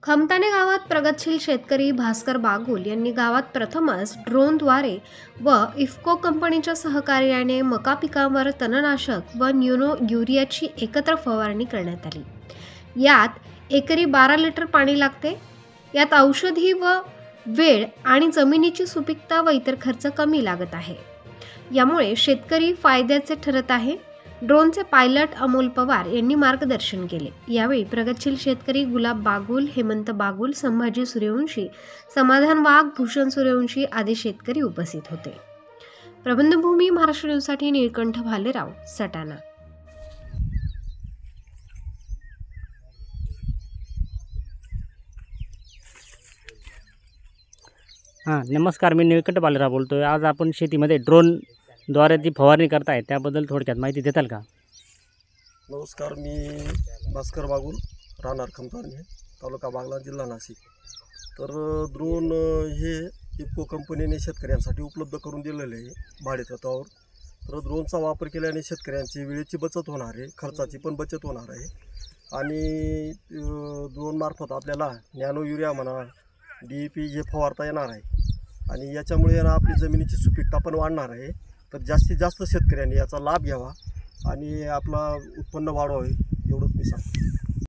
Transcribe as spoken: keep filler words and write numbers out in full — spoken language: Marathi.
खमताणे गावात प्रगतशील शेतकरी भास्कर बागुल यांनी गावात प्रथमच ड्रोनद्वारे व इफ्को कंपनीच्या सहकार्याने मका पिकांवर तणनाशक व न्यूनो युरियाची एकत्र फवारणी करण्यात आली। यात एकरी बारा लिटर पाणी लागते। यात औषधी व वेळ आणि जमिनीची सुपीकता व इतर खर्च कमी लागत आहे। यामुळे शेतकरी फायद्याचे ठरत आहे। ड्रोनचे पायलट अमोल पवार यांनी मार्गदर्शन केले। यावेळी प्रगतशील शेतकरी गुलाब बागुल, हेमंत बागुल, संभाजी सूर्यवंशी, समाधान वाघ, भूषण सूर्यवंशी आदी शेतकरी उपस्थित होते। प्रबंधभूमी महाराष्ट्र न्यूजसाठी निळकंठ भालेराव, सटाणा। हां नमस्कार, मी निळकंठ भालेराव बोलतोय। आज आपण शेतीमध्ये ड्रोनद्वारे ती फवारणी करताय, त्याबद्दल थोडक्यात माहिती देताल का? नमस्कार, मी भास्कर बागुल, राहणार खमताणे, तालुका बागलाण, जिल्हा नाशिक। तर ड्रोन हे इफ्को कंपनीने शेतकऱ्यांसाठी उपलब्ध करून दिलेले आहे भाडेतत्वावर। तर ड्रोनचा वापर केल्याने शेतकऱ्यांची वेळेची बचत होणार आहे, खर्चाची पण बचत होणार आहे आणि ड्रोनमार्फत आपल्याला नॅनो युरिया म्हणा, डी ई पी हे फवारता येणार आहे आणि याच्यामुळे ना आपली जमिनीची सुपीकता पण वाढणार आहे। तर जास्तीत जास्त शेतकऱ्यांनी याचा लाभ घ्यावा आणि आपला उत्पन्न वाढवावे, एवढंच मी सांगतो।